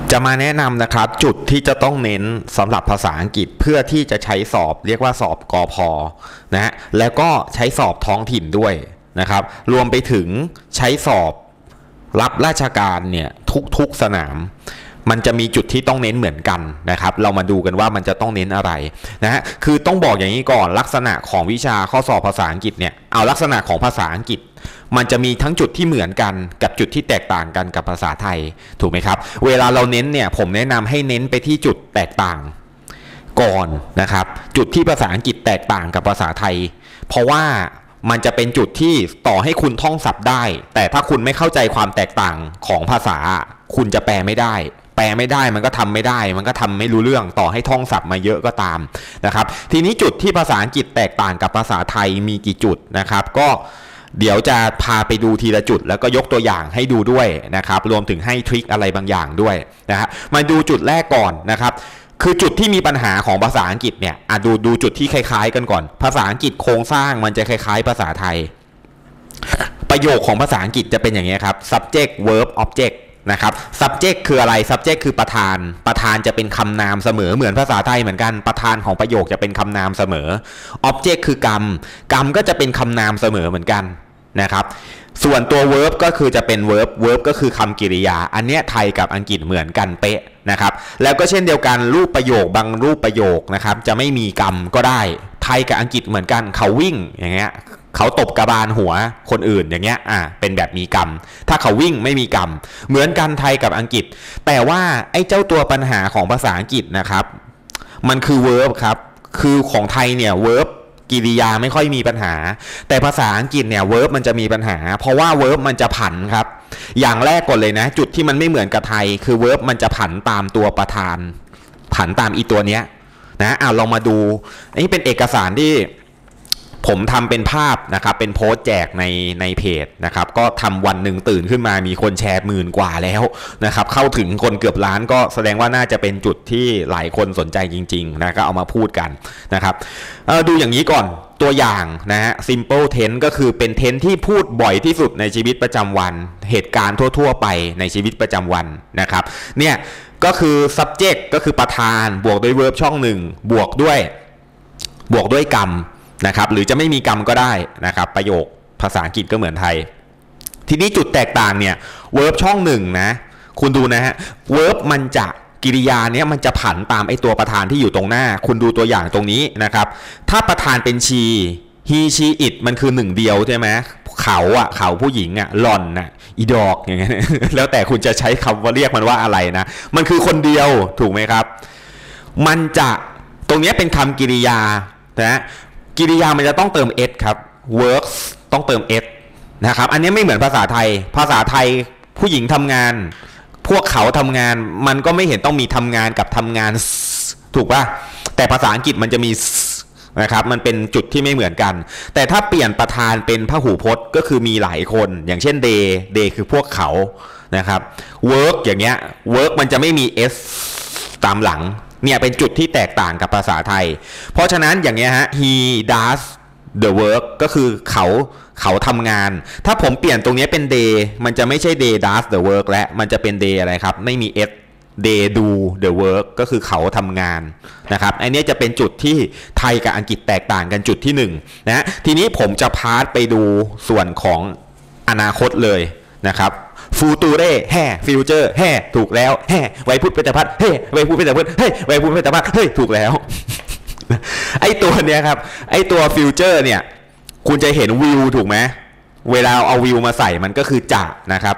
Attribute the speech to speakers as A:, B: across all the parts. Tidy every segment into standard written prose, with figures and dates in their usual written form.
A: จะมาแนะนำนะครับจุดที่จะต้องเน้นสำหรับภาษาอังกฤษเพื่อที่จะใช้สอบเรียกว่าสอบกพ.นะฮะแล้วก็ใช้สอบท้องถิ่นด้วยนะครับรวมไปถึงใช้สอบรับราชการเนี่ยทุกสนามมันจะมีจุดที่ต้องเน้นเหมือนกันนะครับเรามาดูกันว่ามันจะต้องเน้นอะไรนะฮะคือต้องบอกอย่างนี้ก่อนลักษณะของวิชาข้อสอบภาษาอังกฤษเนี่ยเอาลักษณะของภาษาอังกฤษมันจะมีทั้งจุดที่เหมือนกันกับจุดที่แตกต่างกันกับภาษาไทยถูกไหมครับเวลาเราเน้นเนี่ยผมแนะนำให้เน้นไปที่จุดแตกต่างก่อนนะครับจุดที่ภาษาอังกฤษแตกต่างกับภาษาไทยเพราะว่ามันจะเป็นจุดที่ต่อให้คุณท่องศัพท์ได้แต่ถ้าคุณไม่เข้าใจความแตกต่างของภาษาคุณจะแปลไม่ได้มันก็ทำไม่ได้มันก็ทำไม่รู้เรื่องต่อให้ท่องศัพท์มาเยอะก็ตามนะครับทีนี้จุดที่ภาษาอังกฤษแตกต่างกับภาษาไทยมีกี่จุดนะครับก็เดี๋ยวจะพาไปดูทีละจุดแล้วก็ยกตัวอย่างให้ดูด้วยนะครับรวมถึงให้ทริคอะไรบางอย่างด้วยนะครับมาดูจุดแรกก่อนนะครับคือจุดที่มีปัญหาของภาษาอังกฤษเนี่ยดูจุดที่คล้ายๆกันก่อนภาษาอังกฤษโครงสร้างมันจะคล้ายๆภาษาไทยประโยคของภาษาอังกฤษจะเป็นอย่างนี้ครับ subject verb object นะครับ subject คืออะไร subject คือประธานจะเป็นคำนามเสมอเหมือนภาษาไทยเหมือนกันประธานของประโยคจะเป็นคำนามเสมอ object คือกรรมก็จะเป็นคำนามเสมอเหมือนกันนะครับส่วนตัว verb ก็คือจะเป็น verb ก็คือคำกริยาอันเนี้ยไทยกับอังกฤษเหมือนกันเป๊ะนะครับแล้วก็เช่นเดียวกันรูปประโยคบางรูปประโยคนะครับจะไม่มีกรรมก็ได้ไทยกับอังกฤษเหมือนกันเขาวิ่งอย่างเงี้ยเขาตบกระบาลหัวคนอื่นอย่างเงี้ยเป็นแบบมีกรรมถ้าเขาวิ่งไม่มีกรรมเหมือนกันไทยกับอังกฤษแต่ว่าไอ้เจ้าตัวปัญหาของภาษาอังกฤษนะครับมันคือ verb ครับคือของไทยเนี่ย verb กริยาไม่ค่อยมีปัญหาแต่ภาษาอังกฤษเนี่ย verb มันจะมีปัญหาเพราะว่า verb มันจะผันครับอย่างแรกก่อนเลยนะจุดที่มันไม่เหมือนกับไทยคือ verb มันจะผันตามตัวประธานผันตามอีตัวเนี้ยนะลองมาดูอันนี้เป็นเอกสารที่ผมทำเป็นภาพนะครับเป็นโพสต์แจกในเพจนะครับก็ทำวันหนึ่งตื่นขึ้นมามีคนแชร์10,000 กว่าแล้วนะครับเข้าถึงคนเกือบล้านก็แสดงว่าน่าจะเป็นจุดที่หลายคนสนใจจริงๆนะก็เอามาพูดกันนะครับดูอย่างนี้ก่อนตัวอย่างนะฮะ simple tense ก็คือเป็น tense ที่พูดบ่อยที่สุดในชีวิตประจำวันเหตุการณ์ทั่วๆไปในชีวิตประจำวันนะครับเนี่ยก็คือ subject ก็คือประธานบวกด้วย verb ช่องหนึ่งบวกด้วยกรรมนะครับหรือจะไม่มีกรรมก็ได้นะครับประโยคภาษาอังกฤษก็เหมือนไทยทีนี้จุดแตกต่างเนี่ย verb ช่องหนึ่งนะคุณดูนะฮะ verb มันจะกริยาเนี้ยมันจะผันตามไอตัวประธานที่อยู่ตรงหน้าคุณดูตัวอย่างตรงนี้นะครับถ้าประธานเป็น she he she it มันคือหนึ่งเดียวใช่ไหมเขาผู้หญิงหล่อนอีดอกอย่างเงี้ยแล้วแต่คุณจะใช้คำว่าเรียกมันว่าอะไรนะมันคือคนเดียวถูกไหมครับมันจะตรงนี้เป็นคำกริยานะกริยามันจะต้องเติม s ครับ works ต้องเติม s นะครับอันนี้ไม่เหมือนภาษาไทยผู้หญิงทำงานพวกเขาทำงานมันก็ไม่เห็นต้องมีทำงานกับทำงานถูกป่ะแต่ภาษาอังกฤษมันจะมีนะครับมันเป็นจุดที่ไม่เหมือนกันแต่ถ้าเปลี่ยนประธานเป็นพหูพจน์ก็คือมีหลายคนอย่างเช่น they คือพวกเขานะครับ work อย่างเงี้ย work มันจะไม่มี s ตามหลังเนี่ยเป็นจุดที่แตกต่างกับภาษาไทยเพราะฉะนั้นอย่างเงี้ยฮะ he does the work ก็คือเขาทำงานถ้าผมเปลี่ยนตรงนี้เป็น they มันจะไม่ใช่ they does the work และมันจะเป็น they อะไรครับไม่มี s they do the work ก็คือเขาทำงานนะครับอันนี้จะเป็นจุดที่ไทยกับอังกฤษแตกต่างกันจุดที่1นะทีนี้ผมจะพาสไปดูส่วนของอนาคตเลยนะครับfuture future ถูกแล้วไวยพจน์เป็นจพัดไวยพจน์เป็นจพัดไวยพจน์เป็นจพัดถูกแล้วไอตัวเนี้ยครับไอตัว future เนี่ยคุณจะเห็น will ถูกไหมเวลาเอา will มาใส่มันก็คือจะนะครับ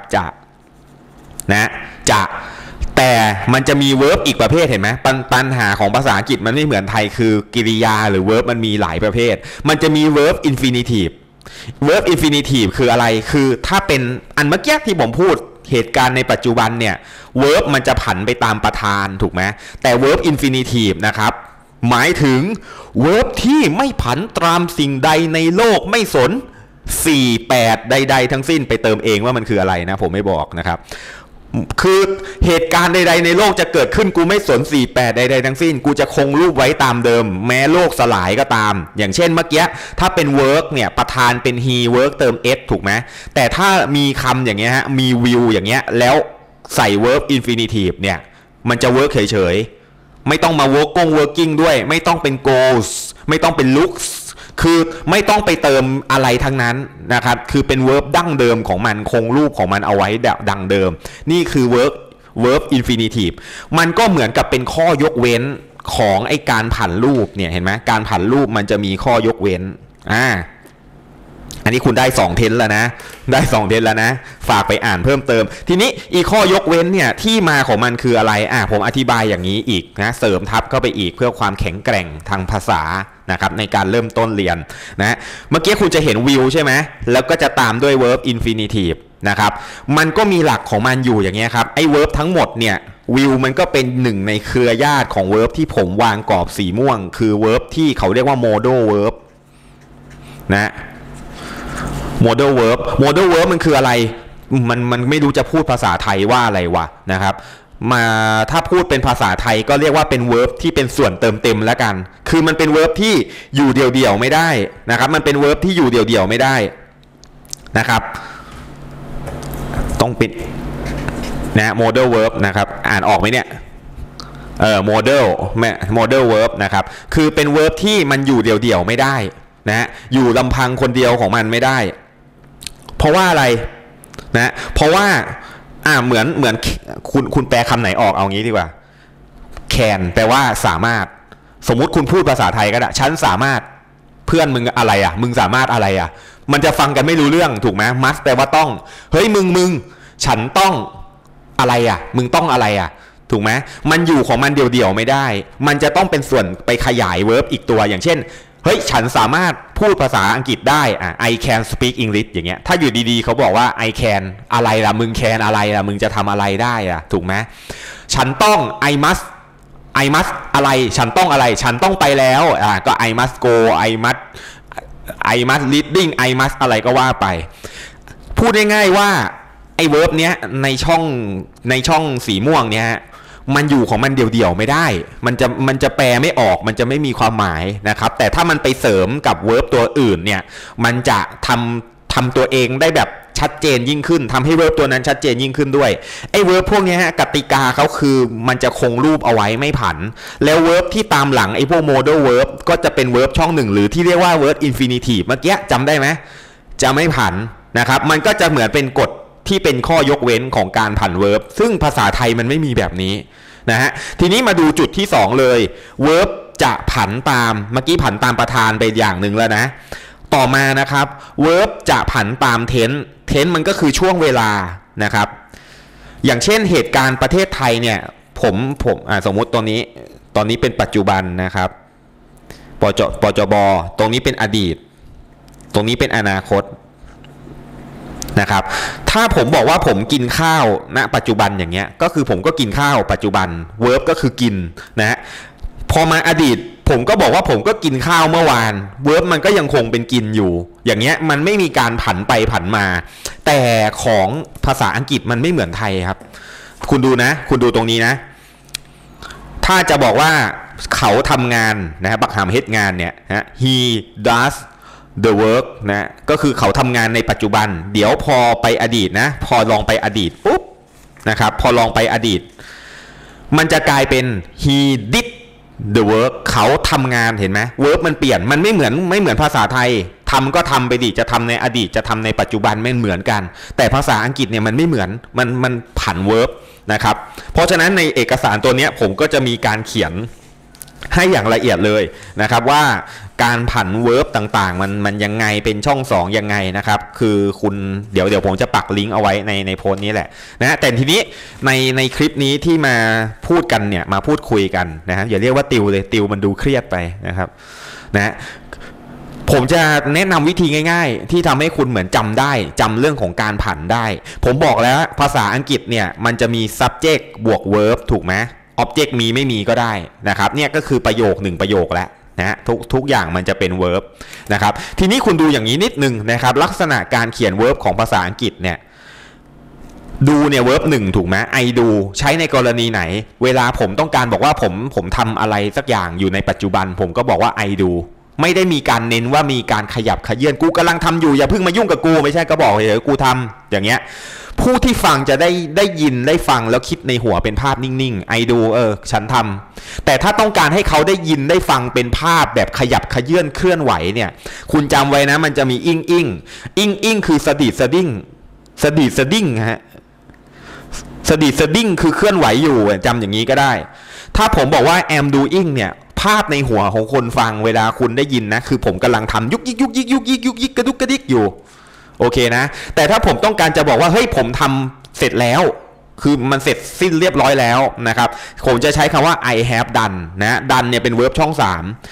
A: จะแต่มันจะมี verb อีกประเภทเห็นไหมปัญหาของภาษาอังกฤษมันไม่เหมือนไทยคือกริยาหรือ verb มันมีหลายประเภทมันจะมี verb infinitive verb infinitive คืออะไรคือถ้าเป็นอันเมื่อกี้ที่ผมพูดเหตุการณ์ในปัจจุบันเนี่ย verb มันจะผันไปตามประธานถูกไหมแต่ verb infinitive นะครับหมายถึง verb ที่ไม่ผันตามสิ่งใดในโลกไม่สน48ใดๆทั้งสิ้นไปเติมเองว่ามันคืออะไรนะผมไม่บอกนะครับคือเหตุการณ์ใดๆในโลกจะเกิดขึ้นกูไม่สน48ใดๆทั้งสิ้นกูจะคงรูปไว้ตามเดิมแม้โลกสลายก็ตามอย่างเช่นเมื่อกี้ถ้าเป็น work เนี่ยประธานเป็น he work เติม s ถูกไหมแต่ถ้ามีคำอย่างเงี้ยฮะมี will อย่างเงี้ยแล้วใส่ verb infinitive เนี่ยมันจะ work เฉยๆไม่ต้องมา working ด้วยไม่ต้องเป็น goals ไม่ต้องเป็น looks คือไม่ต้องไปเติมอะไรทั้งนั้นนะครับคือเป็น verb ดั้งเดิมของมันคงรูปของมันเอาไว้ดังเดิมนี่คือ verb infinitive มันก็เหมือนกับเป็นข้อยกเว้นของไอการผันรูปเนี่ยเห็นไหมการผันรูปมันจะมีข้อยกเว้นอันนี้คุณได้2เทนแล้วนะได้2เทนแล้วนะฝากไปอ่านเพิ่มเติมทีนี้อีข้อยกเว้นเนี่ยที่มาของมันคืออะไรผมอธิบายอย่างนี้อีกนะเสริมทับเข้าไปอีกเพื่อความแข็งแกร่งทางภาษานะครับในการเริ่มต้นเรียนนะเมื่อกี้คุณจะเห็น will ใช่ไหมแล้วก็จะตามด้วย verb infinitive นะครับมันก็มีหลักของมันอยู่อย่างเงี้ยครับไอ้ verb ทั้งหมดเนี่ยwill มันก็เป็นหนึ่งในเครือญาติของ verb ที่ผมวางกรอบสีม่วงคือ verb ที่เขาเรียกว่า modal verb นะ modal verb มันคืออะไรมันไม่รู้จะพูดภาษาไทยว่าอะไรวะนะครับมาถ้าพูดเป็นภาษาไทยก็เรียกว่าเป็น verb ที่เป็นส่วนเติมเต็มแล้วกันคือมันเป็น verb ที่อยู่เดี่ยวๆไม่ได้นะครับมันเป็น verb ที่อยู่เดี่ยวๆไม่ได้นะครับต้องปิดนะ modal verb นะครับอ่านออกไหมเนี่ยmodal verb นะครับคือเป็น verb ที่มันอยู่เดี่ยวๆไม่ได้นะอยู่ลำพังคนเดียวของมันไม่ได้เพราะว่าอะไรนะเพราะว่าเหมือนคุณแปลคำไหนออกเอางี้ดีกว่า can แปลว่าสามารถสมมุติคุณพูดภาษาไทยก็ได้ฉันสามารถเพื่อนมึงอะไรมึงสามารถอะไรมันจะฟังกันไม่รู้เรื่องถูกไหม must แปลว่าต้องเฮ้ยมึงฉันต้องอะไรมึงต้องอะไรถูกไหมมันอยู่ของมันเดี่ยวๆไม่ได้มันจะต้องเป็นส่วนไปขยาย verb อีกตัวอย่างเช่นเฮ้ยฉันสามารถพูดภาษาอังกฤษได้I can speak English อย่างเงี้ยถ้าอยู่ดีๆเขาบอกว่า I can อะไรล่ะมึง can อะไรล่ะมึงจะทำอะไรได้ถูกไหมฉันต้อง I must อะไรฉันต้องอะไรฉันต้องไปแล้วก็ I must go I must reading I must อะไรก็ว่าไปพูดง่ายๆว่าไอ้ verb เนี้ยในช่องสีม่วงเนี้ยมันอยู่ของมันเดี่ยวๆไม่ได้มันจะแปลไม่ออกมันจะไม่มีความหมายนะครับแต่ถ้ามันไปเสริมกับ verb ตัวอื่นเนี่ยมันจะทำตัวเองได้แบบชัดเจนยิ่งขึ้นทำให้ verb ตัวนั้นชัดเจนยิ่งขึ้นด้วยไอ้ verb พวกนี้กติกาเขาคือมันจะคงรูปเอาไว้ไม่ผันแล้ว verb ที่ตามหลังไอ้พวก modal verb ก็จะเป็น verb ช่องหนึ่งหรือที่เรียกว่า verb infinitive เมื่อกี้จำได้ไหมจะไม่ผันนะครับมันก็จะเหมือนเป็นกฎที่เป็นข้อยกเว้นของการผัน verb ซึ่งภาษาไทยมันไม่มีแบบนี้นะฮะทีนี้มาดูจุดที่2เลย verb จะผันตามเมื่อกี้ผันตามประธานไปอย่างหนึ่งแล้วนะต่อมานะครับ verb จะผันตาม tense มันก็คือช่วงเวลานะครับอย่างเช่นเหตุการณ์ประเทศไทยเนี่ยผมสมมุติตอนนี้เป็นปัจจุบันนะครับปจบตรงนี้เป็นอดีตตรงนี้เป็นอนาคตนะครับถ้าผมบอกว่าผมกินข้าวณปัจจุบันอย่างเงี้ยก็คือผมก็กินข้าวปัจจุบัน verb ก็คือกินนะพอมาอดีตผมก็บอกว่าผมก็กินข้าวเมื่อวาน verb มันก็ยังคงเป็นกินอยู่อย่างเงี้ยมันไม่มีการผันไปผันมาแต่ของภาษาอังกฤษมันไม่เหมือนไทยครับคุณดูตรงนี้นะถ้าจะบอกว่าเขาทำงานนะบักหามเฮ็ดงานเนี่ยนะ he does the work นะก็คือเขาทำงานในปัจจุบันเดี๋ยวพอไปอดีตนะพอลองไปอดีตปุ๊บนะครับพอลองไปอดีตมันจะกลายเป็น he did the work เขาทำงานเห็นไหม verb มันเปลี่ยนมันไม่เหมือนภาษาไทยทำก็ทำไปดิจะทำในอดีตจะทำในปัจจุบันไม่เหมือนกันแต่ภาษาอังกฤษเนี่ยมันไม่เหมือนมันผัน verb นะครับเพราะฉะนั้นในเอกสารตัวนี้ผมก็จะมีการเขียนให้อย่างละเอียดเลยนะครับว่าการผัน verb ต่างๆมันยังไงเป็นช่อง2ยังไงนะครับคือคุณเดี๋ยวผมจะปักลิงก์เอาไว้ในโพสต์นี้แหละนะแต่ทีนี้ในคลิปนี้ที่มาพูดกันเนี่ยมาพูดคุยกันนะครับอย่าเรียกว่าติวเลยติวมันดูเครียดไปนะครับนะผมจะแนะนำวิธีง่ายๆที่ทำให้คุณเหมือนจำเรื่องของการผันได้ผมบอกแล้วภาษาอังกฤษเนี่ยมันจะมี subject บวก verb ถูกไหมobject มีไม่มีก็ได้นะครับเนี่ยก็คือประโยค1ประโยคแล้วนะทุกอย่างมันจะเป็น verb นะครับทีนี้คุณดูอย่างนี้นิดนึงนะครับลักษณะการเขียน verb ของภาษาอังกฤษเนี่ยดูเนี่ย verb 1ถูกไหม I do ใช้ในกรณีไหนเวลาผมต้องการบอกว่าผมทำอะไรสักอย่างอยู่ในปัจจุบันผมก็บอกว่า I do ไม่ได้มีการเน้นว่ามีการขยับขยื่นกูกำลังทำอยู่อย่าเพิ่งมายุ่งกับกูไม่ใช่ก็บอกเฉยๆกูทำอย่างเงี้ยผู้ที่ฟังจะได้ยินได้ฟังแล้วคิดในหัวเป็นภาพนิ่งๆไอดูฉันทำแต่ถ้าต้องการให้เขาได้ยินได้ฟังเป็นภาพแบบขยับขยื่นเคลื่อนไหวเนี่ยคุณจำไว้นะมันจะมีอิงคือสะดิดสะดิ้งฮะสะดิดสะดิ้งคือเคลื่อนไหวอยู่จำอย่างนี้ก็ได้ถ้าผมบอกว่า am doing เนี่ยภาพในหัวของคนฟังเวลาคุณได้ยินนะคือผมกำลังทำยุกยิกกระดุกกระดิกอยู่โอเคนะแต่ถ้าผมต้องการจะบอกว่าเฮ้ยผมทำเสร็จแล้วคือมันเสร็จสิ้นเรียบร้อยแล้วนะครับผมจะใช้คำว่า I have done นะ done เนี่ยเป็นเวิร์บช่อง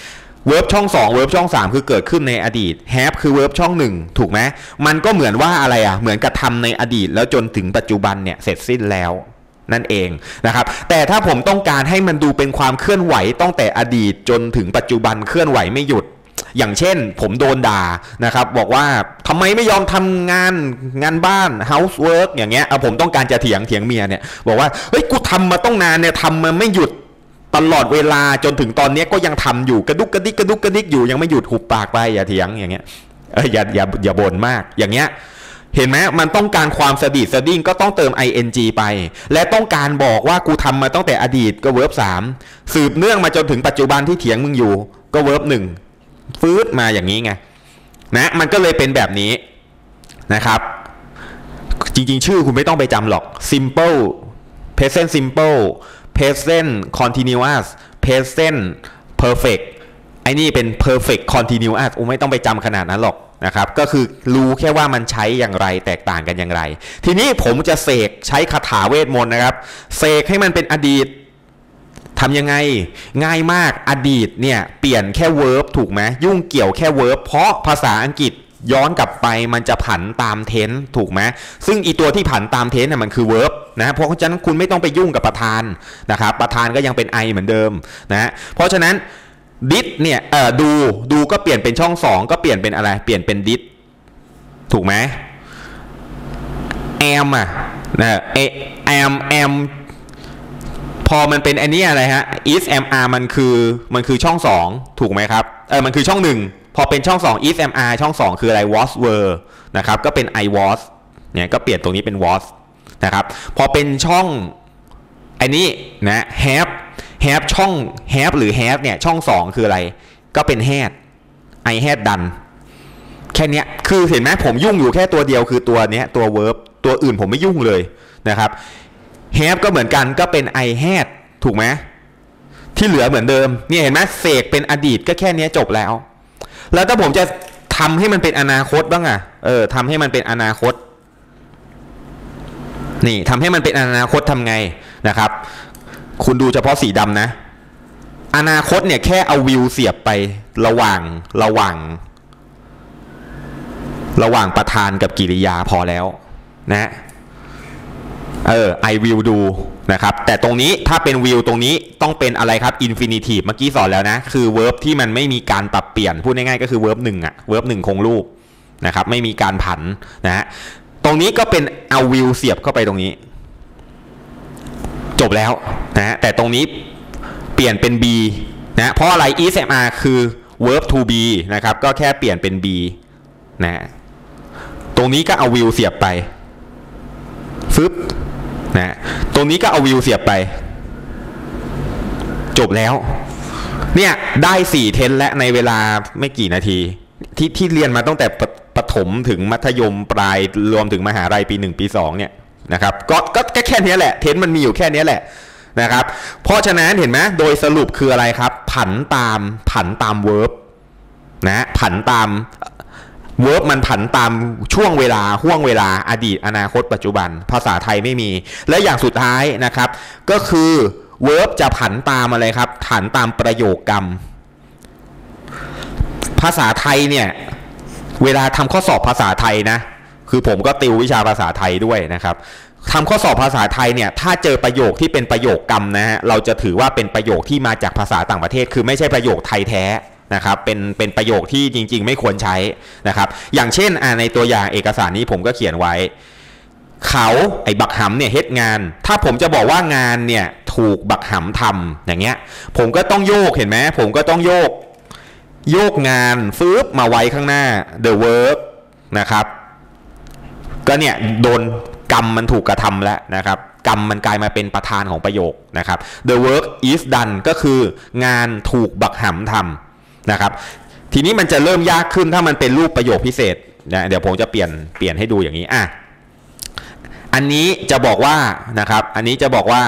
A: 3เวิร์บช่อง2เวิร์บช่อง3คือเกิดขึ้นในอดีต have คือเวิร์บช่อง1ถูกไหมมันก็เหมือนว่าอะไรเหมือนกับทำในอดีตแล้วจนถึงปัจจุบันเนี่ยเสร็จสิ้นแล้วนั่นเองนะครับแต่ถ้าผมต้องการให้มันดูเป็นความเคลื่อนไหวตั้งแต่อดีตจนถึงปัจจุบันเคลื่อนไหวไม่หยุดอย่างเช่นผมโดนด่านะครับบอกว่าทำไมไม่ยอมทำงานบ้าน housework อย่างเงี้ยผมต้องการจะเถียงเมียเนี่ยบอกว่าเฮ้ยกูทำมาต้องนานเนี่ยทำมาไม่หยุดตลอดเวลาจนถึงตอนนี้ก็ยังทำอยู่กระดุกกระดิกอยู่ยังไม่หยุดหุบปากไปอย่าเถียงอย่างเงี้ยอย่าบ่นมากอย่างเงี้ยเห็นไหมมันต้องการความสะดิดสะดิ้งก็ต้องเติม ing ไปและต้องการบอกว่ากูทำมาตั้งแต่อดีตก็ verb 3สืบเนื่องมาจนถึงปัจจุบันที่เถียงมึงอยู่ก็ verb 1ฟื้นมาอย่างนี้ไงนะมันก็เลยเป็นแบบนี้นะครับจริงๆชื่อคุณไม่ต้องไปจำหรอก simple present simple present continuous present perfect ไอ้นี่เป็น perfect continuous ไม่ต้องไปจำขนาดนั้นหรอกนะครับก็คือรู้แค่ว่ามันใช้อย่างไรแตกต่างกันอย่างไรทีนี้ผมจะเสกใช้คาถาเวทมนต์นะครับเสกให้มันเป็นอดีตทำยังไงง่ายมากอดีตเนี่ยเปลี่ยนแค่ verb ถูกไหมยุ่งเกี่ยวแค่ verb เพราะภาษาอังกฤษย้อนกลับไปมันจะผันตาม tense ถูกไหมซึ่งอีตัวที่ผันตาม tense เนี่ยมันคือ verb นะเพราะฉะนั้นคุณไม่ต้องไปยุ่งกับประธานนะครับประธานก็ยังเป็น I เหมือนเดิมนะเพราะฉะนั้นdid เนี่ยดูก็เปลี่ยนเป็นช่อง2ก็เปลี่ยนเป็นอะไรเปลี่ยนเป็น did ถูกไหม am นะ am พอมันเป็นอันนี้อะไรฮะ is am are มันคือช่อง2ถูกไหมครับมันคือช่อง1พอเป็นช่อง2 is am are ช่อง2คืออะไร was were นะครับก็เป็น I was เนี่ยก็เปลี่ยนตรงนี้เป็น was นะครับพอเป็นช่องอันนี้นะ have ช่อง have หรือ have เนี่ยช่อง2คืออะไรก็เป็น had I had done แค่นี้คือเห็นไหมผมยุ่งอยู่แค่ตัวเดียวคือตัวเนี้ยตัว verb ตัวอื่นผมไม่ยุ่งเลยนะครับ have ก็เหมือนกันก็เป็น I had ถูกไหมที่เหลือเหมือนเดิมเนี่ยเห็นไหมเสกเป็นอดีตก็แค่นี้จบแล้วแล้วถ้าผมจะทำให้มันเป็นอนาคตบ้างทำให้มันเป็นอนาคตนี่ทำให้มันเป็นอนาคตทำไงนะครับคุณดูเฉพาะสีดำนะอนาคตเนี่ยแค่เอาวิวเสียบไประหว่างประธานกับกิริยาพอแล้วนะI will do นะครับแต่ตรงนี้ถ้าเป็น will ตรงนี้ต้องเป็นอะไรครับ infinitive เมื่อกี้สอนแล้วนะคือ verb ที่มันไม่มีการปรับเปลี่ยนพูดง่ายๆก็คือ verb 1 verb 1คงรูปนะครับไม่มีการผันนะฮะตรงนี้ก็เป็นเอา will เสียบเข้าไปตรงนี้จบแล้วนะแต่ตรงนี้เปลี่ยนเป็น be นะเพราะอะไร is am are คือ verb to be นะครับก็แค่เปลี่ยนเป็น be นะตรงนี้ก็เอา will เสียบไปฟึบนะตรงนี้ก็เอา will เสียบไปจบแล้วเนี่ยได้4เทนและในเวลาไม่กี่นาทีที่เรียนมาตั้งแต่ประถมถึงมัธยมปลายรวมถึงมหาลัยปี1ปี2เนี่ยนะครับก็แค่นี้แหละเทนมันมีอยู่แค่นี้แหละนะครับเพราะฉะนั้นเห็นไหมโดยสรุปคืออะไรครับผันตาม verb นะผันตาม verb มันผันตามช่วงเวลาห่วงเวลาอดีตอนาคตปัจจุบันภาษาไทยไม่มีและอย่างสุดท้ายนะครับก็คือ verb จะผันตามอะไรครับผันตามประโยคกรรมภาษาไทยเนี่ยเวลาทำข้อสอบภาษาไทยนะคือผมก็ติววิชาภาษาไทยด้วยนะครับทำข้อสอบภาษาไทยเนี่ยถ้าเจอประโยคที่เป็นประโยคกรรมนะฮะเราจะถือว่าเป็นประโยคที่มาจากภาษาต่างประเทศคือไม่ใช่ประโยคไทยแท้นะครับเป็นประโยคที่จริงๆไม่ควรใช้นะครับอย่างเช่นในตัวอย่างเอกสารนี้ผมก็เขียนไว้เขาไอ้บักหำเนี่ยเฮ็ดงานถ้าผมจะบอกว่างานเนี่ยถูกบักหำทำอย่างเงี้ยผมก็ต้องโยกเห็นไหมผมก็ต้องโยกโยกงานฟืบมาไว้ข้างหน้า the work นะครับก็เนี่ยโดนกรรมมันถูกกระทำแล้วนะครับกรรมมันกลายมาเป็นประธานของประโยคนะครับ the work is done ก็คืองานถูกบักหำทำนะครับทีนี้มันจะเริ่มยากขึ้นถ้ามันเป็นรูปประโยคพิเศษนะเดี๋ยวผมจะเปลี่ยนให้ดูอย่างนี้อันนี้จะบอกว่านะครับอันนี้จะบอกว่า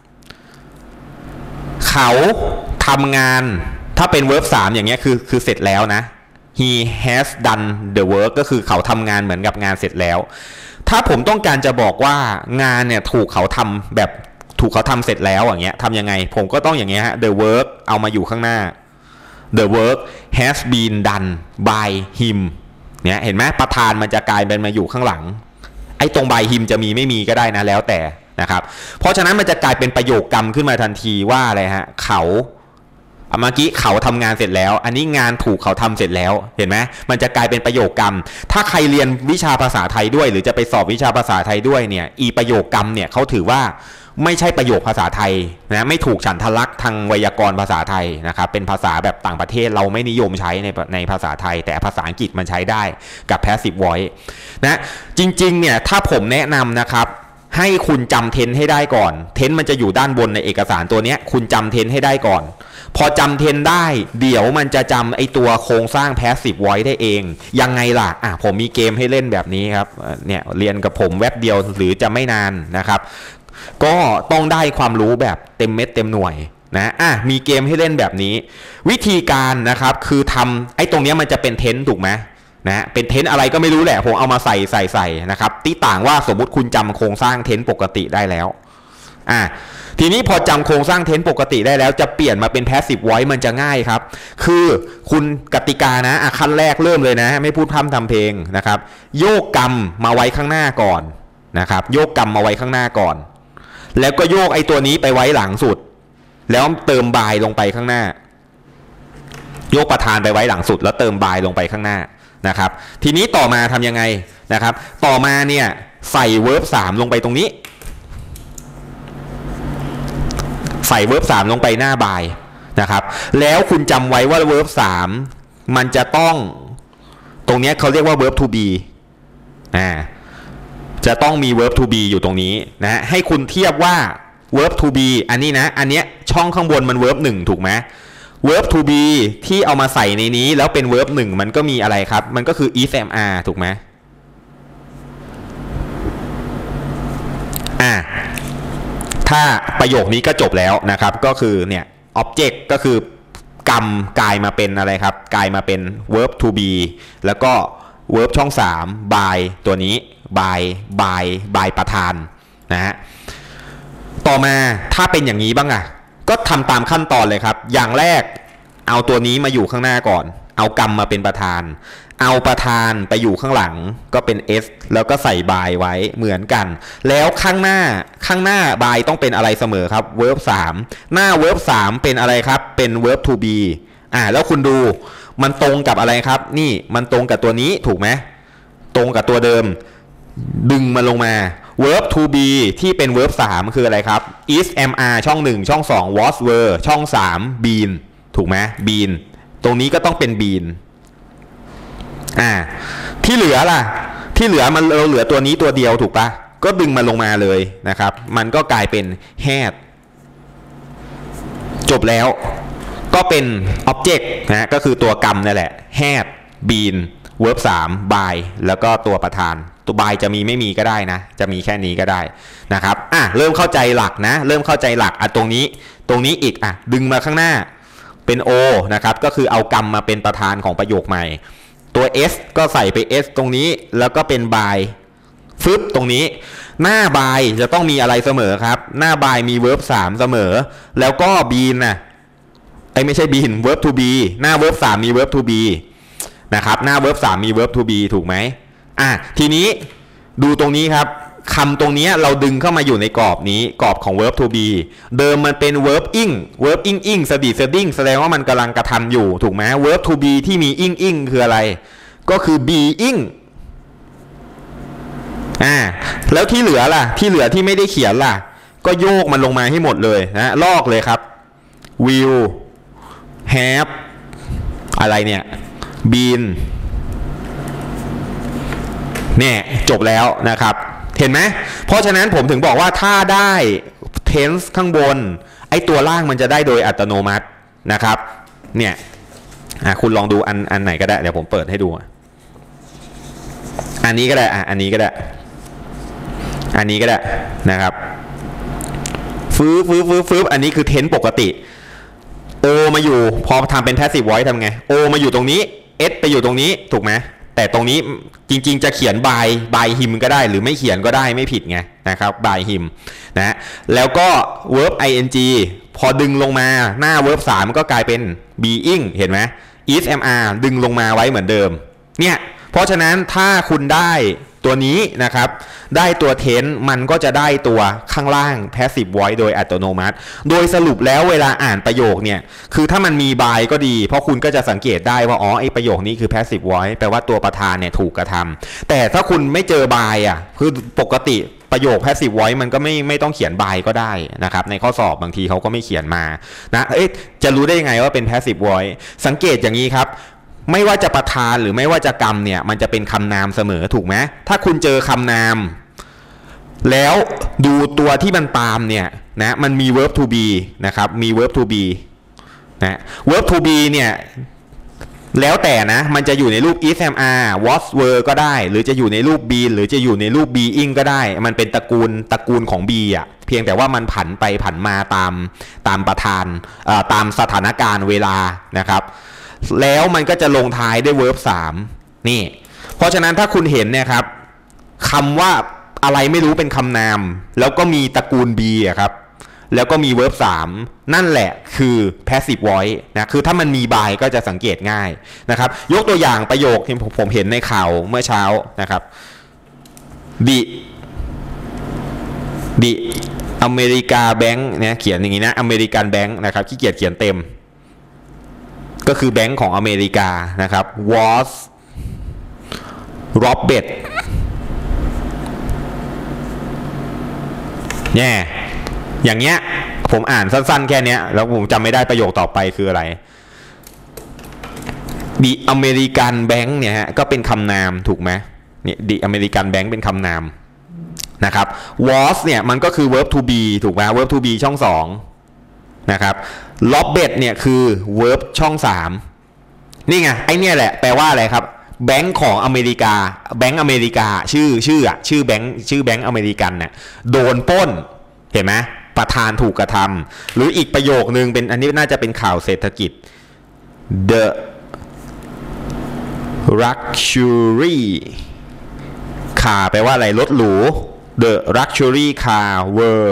A: เขาทำงานถ้าเป็น verb 3อย่างเงี้ยคือเสร็จแล้วนะ he has done the work ก็คือเขาทำงานเหมือนกับงานเสร็จแล้วถ้าผมต้องการจะบอกว่างานเนี่ยถูกเขาทำแบบถูกเขาทำเสร็จแล้วอย่างเงี้ยทำยังไงผมก็ต้องอย่างเงี้ยฮะ the work เอามาอยู่ข้างหน้า the work has been done by him เนี่ยเห็นไหมประธานมันจะกลายเป็นมาอยู่ข้างหลังไอ้ตรง by him จะมีไม่มีก็ได้นะแล้วแต่นะครับเพราะฉะนั้นมันจะกลายเป็นประโยคกรรมขึ้นมาทันทีว่าอะไรฮะเขาเมื่อกี้เขาทำงานเสร็จแล้วอันนี้งานถูกเขาทำเสร็จแล้วเห็นไหมมันจะกลายเป็นประโยคกรรมถ้าใครเรียนวิชาภาษาไทยด้วยหรือจะไปสอบวิชาภาษาไทยด้วยเนี่ยประโยคกรรมเนี่ยเขาถือว่าไม่ใช่ประโยคภาษาไทยนะไม่ถูกฉันทลักษณ์ทางไวยากรณ์ภาษาไทยนะครับเป็นภาษาแบบต่างประเทศเราไม่นิยมใช้ในภาษาไทยแต่ภาษาอังกฤษมันใช้ได้กับ passive voice นะจริงๆเนี่ยถ้าผมแนะนำนะครับให้คุณจำเทนให้ได้ก่อนเทนมันจะอยู่ด้านบนในเอกสารตัวนี้คุณจำเทนให้ได้ก่อนพอจำเทนได้เดี๋ยวมันจะจำไอตัวโครงสร้าง passive voice ได้เองยังไงล่ะผมมีเกมให้เล่นแบบนี้ครับเนี่ยเรียนกับผมแวบเดียวหรือจะไม่นานนะครับก็ต้องได้ความรู้แบบเต็มเม็ดเต็มหน่วยนะมีเกมให้เล่นแบบนี้วิธีการนะครับคือทำไอ้ตรงนี้มันจะเป็นเทนถูกไหมนะเป็นเทนอะไรก็ไม่รู้แหละผมเอามาใส่นะครับที่ต่างว่าสมมุติคุณจำโครงสร้างเทนปกติได้แล้วทีนี้พอจำโครงสร้างเทนปกติได้แล้วจะเปลี่ยนมาเป็น passive voice มันจะง่ายครับคือคุณกติกานะขั้นแรกเริ่มเลยนะไม่พูดพร่ำทำเพลงนะครับโยกกรรมมาไว้ข้างหน้าก่อนนะครับโยกกรรมมาไว้ข้างหน้าก่อนแล้วก็โยกไอ้ตัวนี้ไปไว้หลังสุดแล้วเติมบายลงไปข้างหน้าโยกประธานไปไว้หลังสุดแล้วเติมบายลงไปข้างหน้านะครับทีนี้ต่อมาทำยังไงนะครับต่อมาเนี่ยใส่ verb 3ลงไปตรงนี้ใส่ verb 3ลงไปหน้าบายนะครับแล้วคุณจำไว้ว่า verb 3มันจะต้องตรงนี้เขาเรียกว่า verb to be จะต้องมี verb to be อยู่ตรงนี้นะให้คุณเทียบว่า verb to be อันนี้นะอันเนี้ยช่องข้างบนมัน verb 1ถูกไหมverb to be ที่เอามาใส่ในนี้แล้วเป็น verb 1มันก็มีอะไรครับมันก็คือ is am are ถูกไหมถ้าประโยคนี้ก็จบแล้วนะครับก็คือเนี่ย object ก็คือกรรมกลายมาเป็นอะไรครับกลายมาเป็น verb to be แล้วก็ verb ช่อง3 by ตัวนี้ by ประธานนะฮะต่อมาถ้าเป็นอย่างนี้บ้างก็ทำตามขั้นตอนเลยครับอย่างแรกเอาตัวนี้มาอยู่ข้างหน้าก่อนเอากรรมมาเป็นประธานเอาประธานไปอยู่ข้างหลังก็เป็น s แล้วก็ใส่บายไว้เหมือนกันแล้วข้างหน้าบายต้องเป็นอะไรเสมอครับ verb 3หน้า verb 3เป็นอะไรครับเป็น verb to be แล้วคุณดูมันตรงกับอะไรครับนี่มันตรงกับตัวนี้ถูกไหมตรงกับตัวเดิมดึงมันลงมาverb to be ที่เป็น verb 3คืออะไรครับ is am are ช่อง1ช่อง2 was were ช่อง3 been ถูกไหม been ตรงนี้ก็ต้องเป็น been ที่เหลือล่ะที่เหลือมันเราเหลือตัวนี้ตัวเดียวถูกปะก็ดึงมันลงมาเลยนะครับมันก็กลายเป็น had จบแล้วก็เป็น object นะก็คือตัวกรรมนั่นแหละ had been verb 3 by แล้วก็ตัวประธานตัว by จะมีไม่มีก็ได้นะจะมีแค่นี้ก็ได้นะครับเริ่มเข้าใจหลักนะเริ่มเข้าใจหลักตรงนี้อีกดึงมาข้างหน้าเป็น o นะครับก็คือเอากรรมมาเป็นประธานของประโยคใหม่ตัว s ก็ใส่ไป s ตรงนี้แล้วก็เป็น by ฟึบตรงนี้หน้า by จะต้องมีอะไรเสมอครับหน้า by มี verb 3เสมอแล้วก็ been ไม่ใช่ been verb to be หน้า verb 3มี verb to be นะครับหน้า verb 3มี verb to be ถูกไหมทีนี้ดูตรงนี้ครับคำตรงนี้เราดึงเข้ามาอยู่ในกรอบนี้กรอบของ verb to be เดิมมันเป็น verb ing สดิสดิ้งแสดงว่ามันกำลังกระทำอยู่ถูกไหม verb to be ที่มี ing คืออะไรก็คือ being แล้วที่เหลือล่ะที่เหลือที่ไม่ได้เขียนล่ะก็โยกมันลงมาให้หมดเลยนะลอกเลยครับ will have อะไรเนี่ยบีนเนี่ยจบแล้วนะครับเห็นไหมเพราะฉะนั้นผมถึงบอกว่าถ้าได้ tense ข้างบนไอตัวล่างมันจะได้โดยอัตโนมัตินะครับเนี่ยคุณลองดูอันไหนก็ได้เดี๋ยวผมเปิดให้ดูอันนี้ก็ได้อันนี้ก็ได้อันนี้ก็ได้นะครับฟื้นอันนี้คือ tense ปกติโอมาอยู่พอทำเป็น passive voice ทำไงโอมาอยู่ตรงนี้ s ไปอยู่ตรงนี้ถูกไหมแต่ตรงนี้จริงๆจะเขียน by him ก็ได้หรือไม่เขียนก็ได้ไม่ผิดไงนะครับ by him นะแล้วก็ verb ing พอดึงลงมาหน้า verb 3ก็กลายเป็น being เห็นไหม is mr ดึงลงมาไว้เหมือนเดิมเนี่ยเพราะฉะนั้นถ้าคุณได้ตัวนี้นะครับได้ตัว tense มันก็จะได้ตัวข้างล่าง passive voice โดยอัตโนมัติโดยสรุปแล้วเวลาอ่านประโยคเนี่ยคือถ้ามันมี by ก็ดีเพราะคุณก็จะสังเกตได้ว่าอ๋อไอประโยคนี้คือ passive voice แปลว่าตัวประธานเนี่ยถูกกระทำแต่ถ้าคุณไม่เจอ by คือปกติประโยค passive voice มันก็ไม่ต้องเขียน by ก็ได้นะครับในข้อสอบบางทีเขาก็ไม่เขียนมานะจะรู้ได้ยังไงว่าเป็น passive voice สังเกตอย่างนี้ครับไม่ว่าจะประธานหรือไม่ว่าจะกรรมเนี่ยมันจะเป็นคำนามเสมอถูกไหมถ้าคุณเจอคำนามแล้วดูตัวที่มันตามเนี่ยนะมันมี verb to be นะครับมี verb to be นะ verb to be เนี่ยแล้วแต่นะมันจะอยู่ในรูป is am are was were ก็ได้หรือจะอยู่ในรูป be หรือจะอยู่ในรูป being ก็ได้มันเป็นตระกูลของ be เพียงแต่ว่ามันผันไปผันมาตามประธานตามสถานการณ์เวลานะครับแล้วมันก็จะลงท้ายด้วย verb 3นี่เพราะฉะนั้นถ้าคุณเห็นเนี่ยครับคำว่าอะไรไม่รู้เป็นคำนามแล้วก็มีตระกูล b ครับแล้วก็มี verb 3นั่นแหละคือ passive voice นะคือถ้ามันมี by ก็จะสังเกตง่ายนะครับยกตัวอย่างประโยคที่ผมเห็นในข่าวเมื่อเช้านะครับ the America Bank เนี่ยเขียนอย่างนี้นะ American Bank นะครับขี้เกียจเขียนเต็มก็คือแบงก์ของอเมริกานะครับ was robbed เนี่ยอย่างเงี้ยผมอ่านสั้นๆแค่นี้แล้วผมจำไม่ได้ประโยคต่อไปคืออะไร The American Bank เนี่ยฮะก็เป็นคำนามถูกไหมเนี่ย The American Bank เป็นคำนามนะครับ was เนี่ยมันก็คือ verb to be ถูกไหม verb to be ช่อง2นะครับrobbed เนี่ยคือ verb ช่อง3นี่ไงไอเนี่ยแหละแปลว่าอะไรครับแบงก์ของอเมริกาแบงก์อเมริกาชื่อแบงก์อเมริกันเนี่ยโดนปล้นเห็นไหมประธานถูกกระทำหรืออีกประโยคนึงเป็นอันนี้น่าจะเป็นข่าวเศรษฐกิจ The luxury car แปลว่าอะไรรถหรู The luxury car were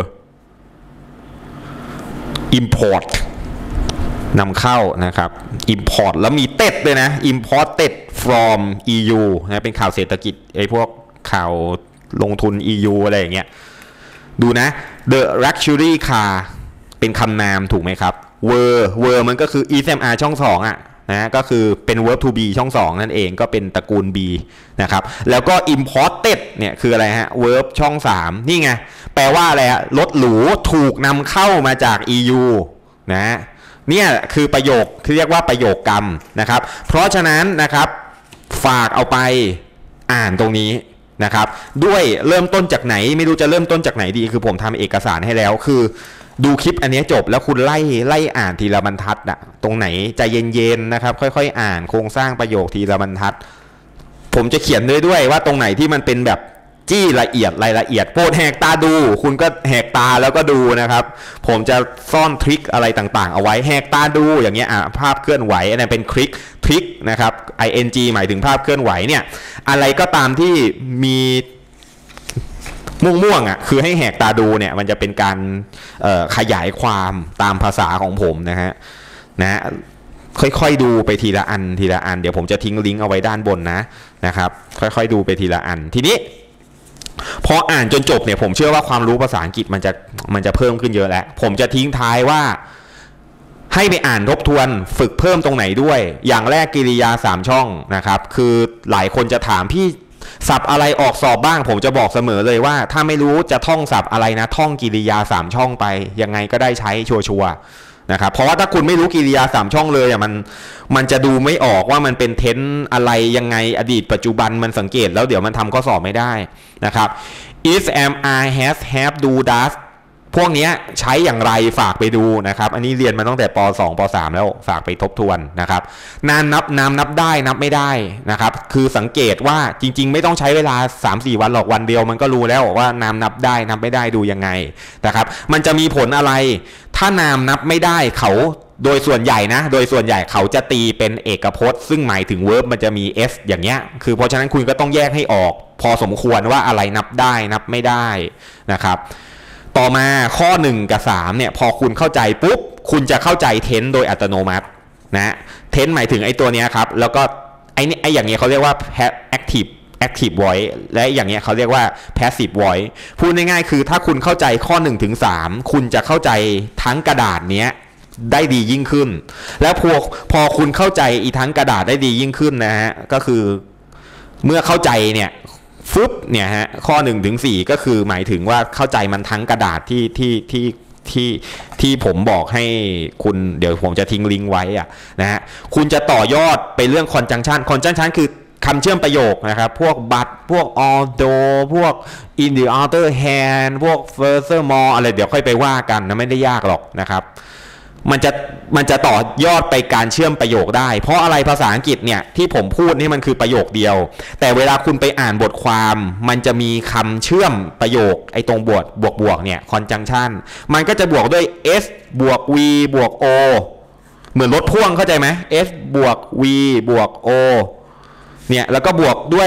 A: import นำเข้านะครับ import แล้วมีเต็ดด้วยนะ imported from EU นะเป็นข่าวเศรษฐกิจไอ้พวกข่าวลงทุน EU อะไรอย่างเงี้ยดูนะ the luxury car เป็นคำนามถูกไหมครับ were มันก็คือ ismr ช่อง2นะก็คือเป็น verb to be ช่อง2นั่นเองก็เป็นตระกูล b นะครับแล้วก็ imported เนี่ยคืออะไรฮะ verb ช่อง3นี่ไงแปลว่าอะไรฮะรถหรูถูกนำเข้ามาจาก EU นะเนี่ยคือประโยคที่เรียกว่าประโยคกรรมนะครับเพราะฉะนั้นนะครับฝากเอาไปอ่านตรงนี้นะครับด้วยเริ่มต้นจากไหนไม่รู้จะเริ่มต้นจากไหนดีคือผมทำเอกสารให้แล้วคือดูคลิปอันนี้จบแล้วคุณไล่อ่านทีละบรรทัดอะตรงไหนใจเย็นๆนะครับค่อยๆอ่านโครงสร้างประโยคทีละบรรทัดผมจะเขียนด้วยว่าตรงไหนที่มันเป็นแบบจี้ละเอียดรายละเอียดโปรดแหกตาดูคุณก็แหกตาแล้วก็ดูนะครับผมจะซ่อนทริคอะไรต่างๆเอาไว้แหกตาดูอย่างเงี้ยภาพเคลื่อนไหวอันนั้นเป็นทริคนะครับ ing หมายถึงภาพเคลื่อนไหวเนี่ยอะไรก็ตามที่มีม่วงคือให้แหกตาดูเนี่ยมันจะเป็นการขยายความตามภาษาของผมนะค่อยๆดูไปทีละอันเดี๋ยวผมจะทิ้งลิงก์เอาไว้ด้านบนนะครับค่อยๆดูไปทีละอันทีนี้พออ่านจนจบเนี่ยผมเชื่อว่าความรู้ภาษาอังกฤษมันจะเพิ่มขึ้นเยอะแล้วผมจะทิ้งท้ายว่าให้ไปอ่านทบทวนฝึกเพิ่มตรงไหนด้วยอย่างแรกกริยา3ช่องนะครับคือหลายคนจะถามพี่ศัพท์อะไรออกสอบบ้างผมจะบอกเสมอเลยว่าถ้าไม่รู้จะท่องศัพท์อะไรนะท่องกริยา3ช่องไปยังไงก็ได้ใช้ชัวร์นะครับเพราะว่าถ้าคุณไม่รู้กิริยา3ช่องเลยมันจะดูไม่ออกว่ามันเป็นเทนส์อะไรยังไงอดีตปัจจุบันมันสังเกตแล้วเดี๋ยวมันทำข้อสอบไม่ได้นะครับ is am I has have do does พวกนี้ใช้อย่างไรฝากไปดูนะครับอันนี้เรียนมาตั้งแต่ป.2 ป.3 แล้วฝากไปทบทวนนะครับนามนับได้นับไม่ได้นะครับคือสังเกตว่าจริงๆไม่ต้องใช้เวลา 3-4 วันหรอกวันเดียวมันก็รู้แล้วว่านามนับได้นับไม่ได้ดูยังไงนะครับมันจะมีผลอะไรถ้านามนับไม่ได้เขาโดยส่วนใหญ่นะโดยส่วนใหญ่เขาจะตีเป็นเอกพจน์ซึ่งหมายถึง verb มันจะมี s อย่างเงี้ยคือเพราะฉะนั้นคุณก็ต้องแยกให้ออกพอสมควรว่าอะไรนับได้นับไม่ได้นะครับต่อมาข้อ1กับ3เนี่ยพอคุณเข้าใจปุ๊บคุณจะเข้าใจเทนส์โดยอัตโนมัตินะเทนส์หมายถึงไอ้ตัวเนี้ยครับแล้วก็ไอ้อย่างเงี้ยเขาเรียกว่า active voice และอย่างเงี้ยเขาเรียกว่า passive voice พูดง่ายๆคือถ้าคุณเข้าใจข้อ1ถึง3คุณจะเข้าใจทั้งกระดาษเนี้ยได้ดียิ่งขึ้นแล้วพอคุณเข้าใจอีทั้งกระดาษได้ดียิ่งขึ้นนะฮะก็คือเมื่อเข้าใจเนี่ยฟึบเนี่ยฮะข้อ1ถึง4ก็คือหมายถึงว่าเข้าใจมันทั้งกระดาษที่ผมบอกให้คุณเดี๋ยวผมจะทิ้งลิงก์ไว้อะนะฮะคุณจะต่อยอดไปเรื่อง conjunction คือคำเชื่อมประโยคนะครับพวก but พวก although พวก in the other hand พวก furthermore อะไรเดี๋ยวค่อยไปว่ากันนะไม่ได้ยากหรอกนะครับมันจะต่อยอดไปการเชื่อมประโยคได้เพราะอะไรภาษาอังกฤษเนี่ยที่ผมพูดนี่มันคือประโยคเดียวแต่เวลาคุณไปอ่านบทความมันจะมีคำเชื่อมประโยคไอ้ตรงบวกเนี่ย conjunction มันก็จะบวกด้วย s บวก v บวก o เหมือนรถพ่วงเข้าใจไหม s บวก v บวก o เนี่ยแล้วก็บวกด้วย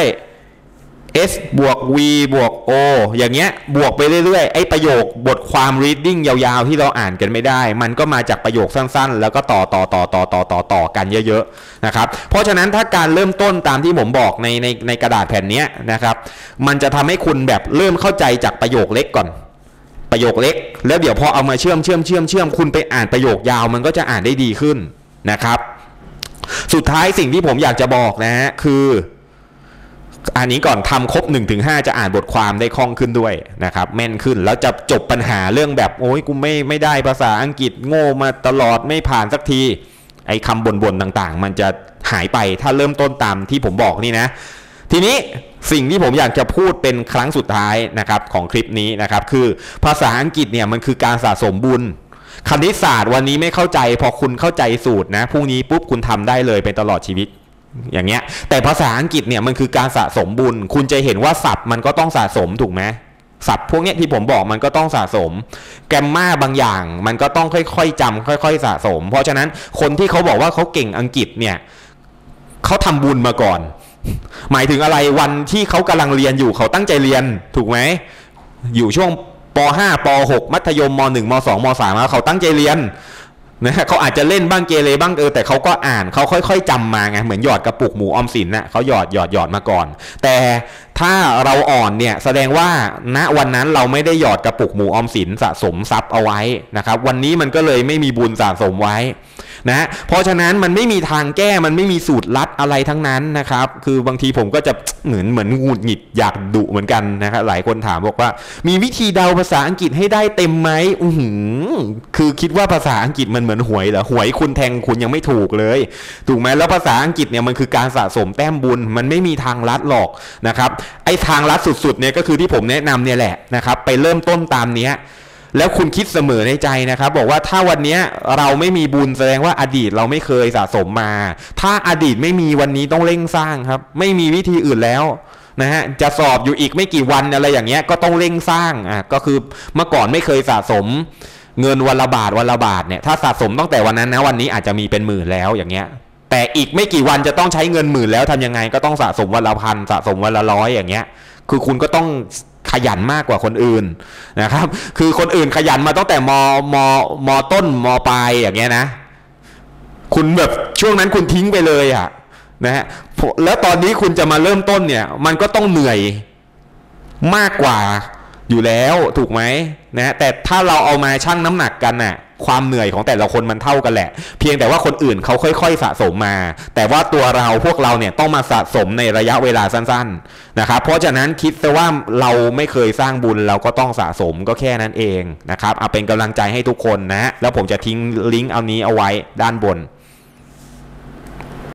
A: s บวก v บวก o อย่างเงี้ยบวกไปเรื่อยๆไอ้ประโยคบทความ reading ยาวๆที่เราอ่านกันไม่ได้มันก็มาจากประโยคสั้นๆแล้วก็ต่อกันเยอะๆนะครับเพราะฉะนั้นถ้าการเริ่มต้นตามที่ผมบอกในกระดาษแผ่นนี้นะครับมันจะทำให้คุณแบบเริ่มเข้าใจจากประโยคเล็กก่อนประโยคเล็กแล้วเดี๋ยวพอเอามาเชื่อมคุณไปอ่านประโยคยาวมันก็จะอ่านได้ดีขึ้นนะครับสุดท้ายสิ่งที่ผมอยากจะบอกนะฮะคืออันนี้ก่อนทำครบ 1-5 จะอ่านบทความได้คล่องขึ้นด้วยนะครับแม่นขึ้นแล้วจะจบปัญหาเรื่องแบบโอ้ยกูไม่ได้ภาษาอังกฤษโง่มาตลอดไม่ผ่านสักทีไอ้คำบ่นต่างๆมันจะหายไปถ้าเริ่มต้นตามที่ผมบอกนี่นะทีนี้สิ่งที่ผมอยากจะพูดเป็นครั้งสุดท้ายนะครับของคลิปนี้นะครับคือภาษาอังกฤษเนี่ยมันคือการสะสมบุญคณิตศาสตร์วันนี้ไม่เข้าใจพอคุณเข้าใจสูตรนะพรุ่งนี้ปุ๊บคุณทำได้เลยเป็นตลอดชีวิตอย่างเงี้ยแต่ภาษาอังกฤษเนี่ยมันคือการสะสมบุญคุณจะเห็นว่าศัพท์มันก็ต้องสะสมถูกไหมศัพท์พวกนี้ที่ผมบอกมันก็ต้องสะสมแกรมม่าบางอย่างมันก็ต้องค่อยๆจำค่อยๆสะสมเพราะฉะนั้นคนที่เขาบอกว่าเขาเก่งอังกฤษเนี่ยเขาทำบุญมาก่อนหมายถึงอะไรวันที่เขากำลังเรียนอยู่เขาตั้งใจเรียนถูกไหมอยู่ช่วงป.5 ป.6 มัธยมม.1 ม.2 ม.3 เขาตั้งใจเรียนนะเขาอาจจะเล่นบ้างเกเรบ้างแต่เขาก็อ่านเขาค่อยๆจำมาไงเหมือนหยอดกระปุกหมูออมสินนะเขาหยอดมาก่อนแต่ถ้าเราอ่อนเนี่ยแสดงว่าณวันนั้นเราไม่ได้หยอดกระปุกหมูออมสินสะสมทรัพย์เอาไว้นะครับวันนี้มันก็เลยไม่มีบุญสะสมไว้นะเพราะฉะนั้นมันไม่มีทางแก้มันไม่มีสูตรลัดอะไรทั้งนั้นนะครับคือบางทีผมก็จะเหมือนหงุดหงิดอยากดุเหมือนกันนะครับหลายคนถามบอกว่ามีวิธีเดาภาษาอังกฤษให้ได้เต็มไหมคือคิดว่าภาษาอังกฤษมันเหมือนหวยเหรอหวยคุณแทงคุณยังไม่ถูกเลยถูกไหมแล้วภาษาอังกฤษเนี่ยมันคือการสะสมแต้มบุญมันไม่มีทางลัดหรอกนะครับไอ้ทางลัดสุดๆเนี่ยก็คือที่ผมแนะนำเนี่ยแหละนะครับไปเริ่มต้นตามเนี้ยแล้วคุณคิดเสมอในใจนะครับบอกว่าถ้าวันนี้เราไม่มีบุญแสดงว่าอดีตเราไม่เคยสะสมมาถ้าอดีตไม่มีวันนี้ต้องเร่งสร้างครับไม่มีวิธีอื่นแล้วนะฮะจะสอบอยู่อีกไม่กี่วันอะไรอย่างเงี้ยก็ต้องเร่งสร้างก็คือเมื่อก่อนไม่เคยสะสมเงินวันละบาทเนี่ยถ้าสะสมตั้งแต่วันนั้นนะวันนี้อาจจะมีเป็นหมื่นแล้วอย่างเงี้ยแต่อีกไม่กี่วันจะต้องใช้เงินหมื่นแล้วทำยังไงก็ต้องสะสมวันละพันสะสมวันละร้อยอย่างเงี้ยคือคุณก็ต้องขยันมากกว่าคนอื่นนะครับคือคนอื่นขยันมาตั้งแต่มต้นมปลายอย่างเงี้ยนะคุณแบบช่วงนั้นคุณทิ้งไปเลยนะฮะแล้วตอนนี้คุณจะมาเริ่มต้นเนี่ยมันก็ต้องเหนื่อยมากกว่าอยู่แล้วถูกไหมนะแต่ถ้าเราเอามาชั่งน้ำหนักกันน่ะความเหนื่อยของแต่ละคนมันเท่ากันแหละเพียงแต่ว่าคนอื่นเขาค่อยๆสะสมมาแต่ว่าตัวเราพวกเราเนี่ยต้องมาสะสมในระยะเวลาสั้นๆนะครับเพราะฉะนั้นคิดซะว่าเราไม่เคยสร้างบุญเราก็ต้องสะสมก็แค่นั้นเองนะครับเอาเป็นกำลังใจให้ทุกคนนะแล้วผมจะทิ้งลิงก์เอานี้เอาไว้ด้านบน